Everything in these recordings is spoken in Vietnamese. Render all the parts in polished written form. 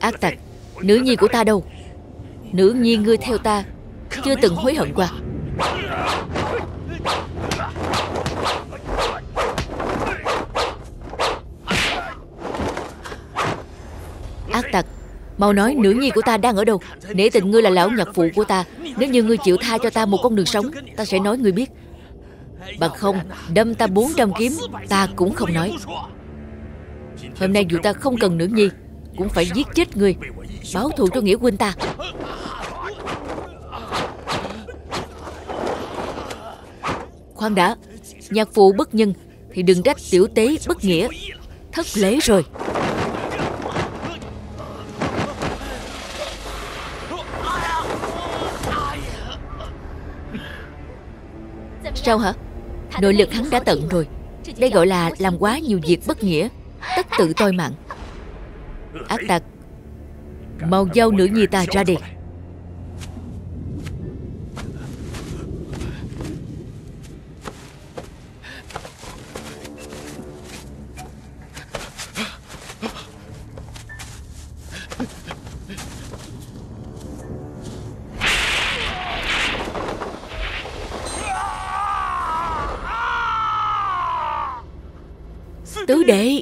Ác tặc, nữ nhi của ta đâu? Nữ nhi ngươi theo ta chưa từng hối hận qua. Ác tặc, mau nói nữ nhi của ta đang ở đâu? Nể tình ngươi là lão nhạc phụ của ta, nếu như ngươi chịu tha cho ta một con đường sống, ta sẽ nói ngươi biết. Bằng không, đâm ta 400 kiếm ta cũng không nói. Hôm nay dù ta không cần nữ nhi, cũng phải giết chết ngươi, báo thù cho nghĩa huynh ta. Khoan đã, nhạc phụ bất nhân thì đừng trách tiểu tế bất nghĩa. Thất lễ rồi. Sao hả? Nội lực hắn đã tận rồi. Đây gọi là làm quá nhiều việc bất nghĩa, tất tự toi mạng. Ác tặc, mau giao nữ nhi ta ra đi. Tứ đệ,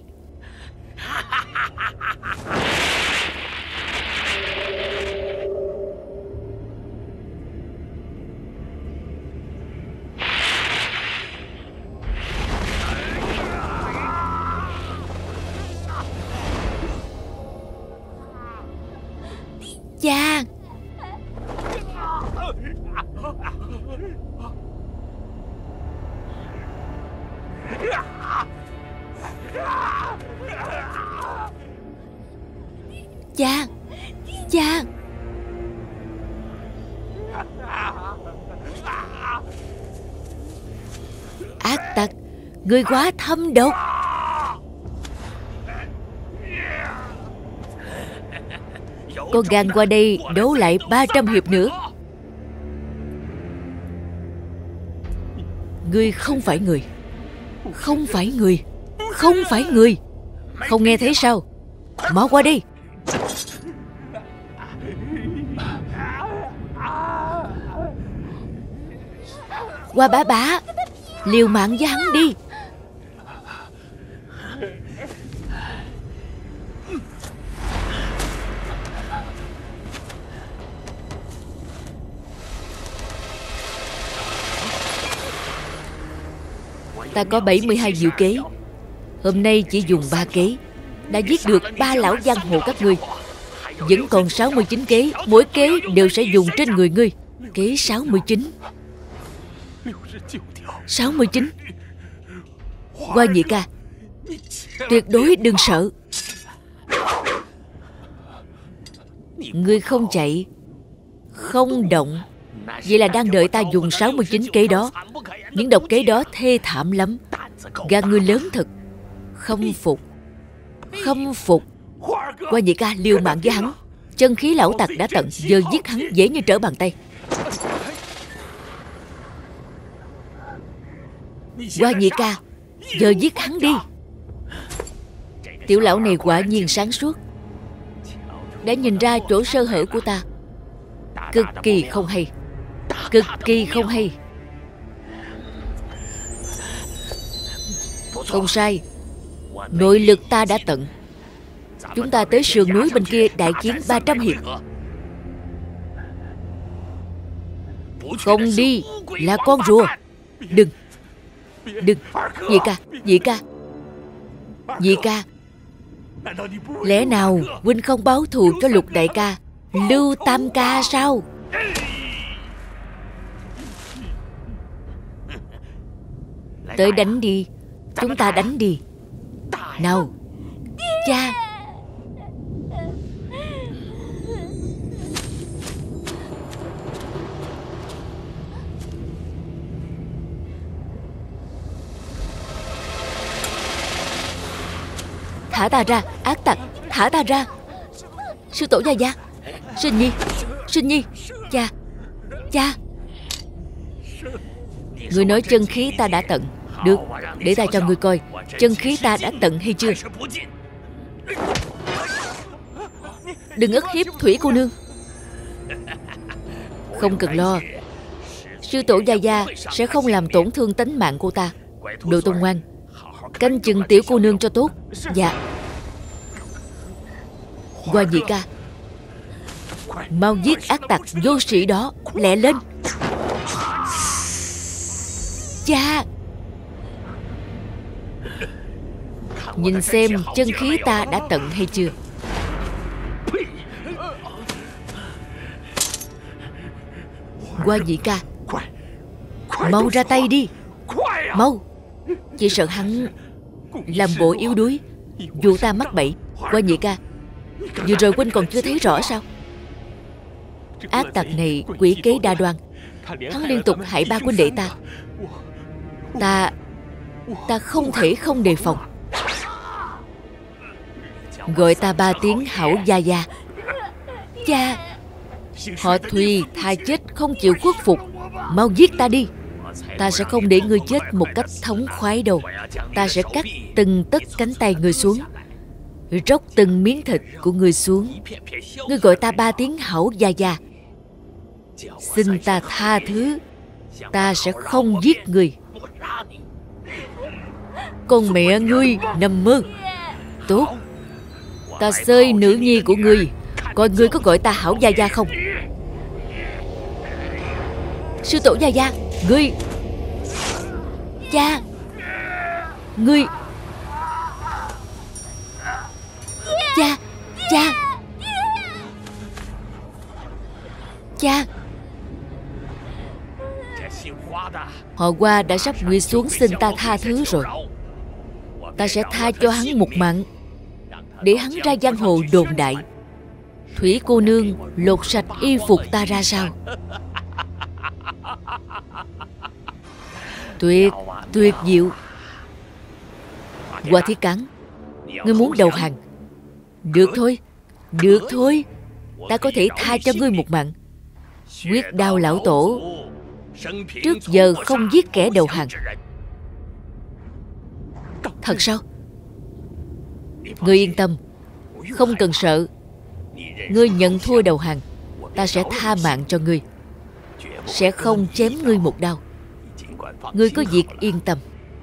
cha. Cha, cha. Ác tặc, ngươi quá thâm độc. Có gan qua đây đấu lại 300 hiệp nữa. Ngươi không phải người. Không phải người. Không phải người. Không nghe thấy sao? Mau qua đây. Qua bá, liều mạng với hắn đi. Ta có 72 diệu kế, hôm nay chỉ dùng 3 kế đã giết được 3 lão giang hồ các ngươi. Vẫn còn 69 kế, mỗi kế đều sẽ dùng trên người ngươi. Kế 69. 69. Hoa nhị ca, tuyệt đối đừng sợ. Ngươi không chạy, không động, vậy là đang đợi ta dùng 69 kế đó. Những độc kế đó thê thảm lắm. Gan ngươi lớn thật. Không phục. Không phục. Hoa nhị ca liều mạng với hắn. Chân khí lão tặc đã tận, giờ giết hắn dễ như trở bàn tay. Hoa nhị ca, giờ giết hắn đi. Tiểu lão này quả nhiên sáng suốt, đã nhìn ra chỗ sơ hở của ta. Cực kỳ không hay. Cực kỳ không hay. Không sai, nội lực ta đã tận. Chúng ta tới sườn núi bên kia đại chiến 300 hiệp. Không đi là con rùa. Đừng. Đừng. Nhị ca, nhị ca, nhị ca, lẽ nào huynh không báo thù cho Lục đại ca, Lưu tam ca sao? Tới đánh đi. Chúng ta đánh đi. Nào. Cha. Thả ta ra, ác tặc. Thả ta ra. Sư tổ gia gia. Sinh nhi. Sinh nhi. Cha. Cha. Ngươi nói chân khí ta đã tận. Được, để ta cho ngươi coi chân khí ta đã tận hay chưa. Đừng ức hiếp Thủy cô nương. Không cần lo, sư tổ Gia Gia sẽ không làm tổn thương tánh mạng cô ta. Đồ Tôn ngoan, canh chừng tiểu cô nương cho tốt. Dạ. Hoa nhị ca, mau giết ác tặc vô sĩ đó, lẹ lên. Cha, nhìn xem chân khí ta đã tận hay chưa. Hoa nhị ca, mau ra tay đi. Mau. Chỉ sợ hắn làm bộ yếu đuối, dù ta mắc bẫy. Hoa nhị ca, vừa rồi huynh còn chưa thấy rõ sao? Ác tặc này quỷ kế đa đoan, hắn liên tục hại ba huynh đệ ta. Ta không thể không đề phòng. Gọi ta 3 tiếng hảo gia gia. Cha, họ Thùy thà chết không chịu khuất phục. Mau giết ta đi. Ta sẽ không để ngươi chết một cách thống khoái đâu. Ta sẽ cắt từng tấc cánh tay ngươi xuống, róc từng miếng thịt của ngươi xuống. Ngươi gọi ta 3 tiếng hảo gia gia, xin ta tha thứ. Ta sẽ không giết ngươi. Con mẹ ngươi nằm mơ. Tốt, ta xơi nữ nhi của ngươi, coi ngươi có gọi ta hảo gia gia không. Sư tổ Gia Gia, ngươi... Cha, ngươi... Cha, cha, cha. Họ Hoa đã sắp quỳ xuống xin ta tha thứ rồi. Ta sẽ tha cho hắn một mạng, để hắn ra giang hồ đồn đại Thủy cô nương lột sạch y phục ta ra sao. Tuyệt, tuyệt diệu. Hoa Thiết Cán, ngươi muốn đầu hàng? Được thôi, được thôi. Ta có thể tha cho ngươi một mạng. Quyết Đao lão tổ trước giờ không giết kẻ đầu hàng. Thật sao? Ngươi yên tâm, không cần sợ. Ngươi nhận thua đầu hàng, ta sẽ tha mạng cho ngươi, sẽ không chém ngươi một đao. Ngươi có việc yên tâm.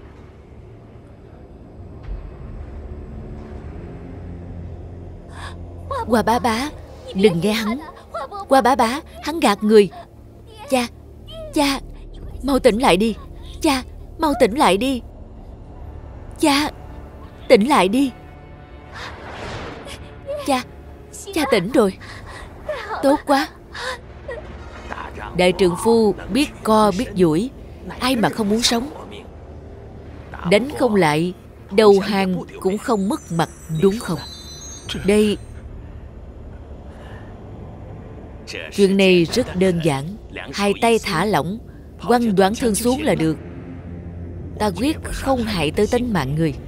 Hoa bá bá, đừng nghe hắn. Hoa bá bá, hắn gạt người. Cha, cha, mau tỉnh lại đi. Cha, mau tỉnh lại đi. Cha, tỉnh lại đi. Cha, cha tỉnh rồi. Tốt quá. Đại trượng phu biết co biết duỗi, ai mà không muốn sống. Đánh không lại, đầu hàng cũng không mất mặt, đúng không? Đây, chuyện này rất đơn giản. 2 tay thả lỏng, quăng đoạn thương xuống là được. Ta quyết không hại tới tính mạng người.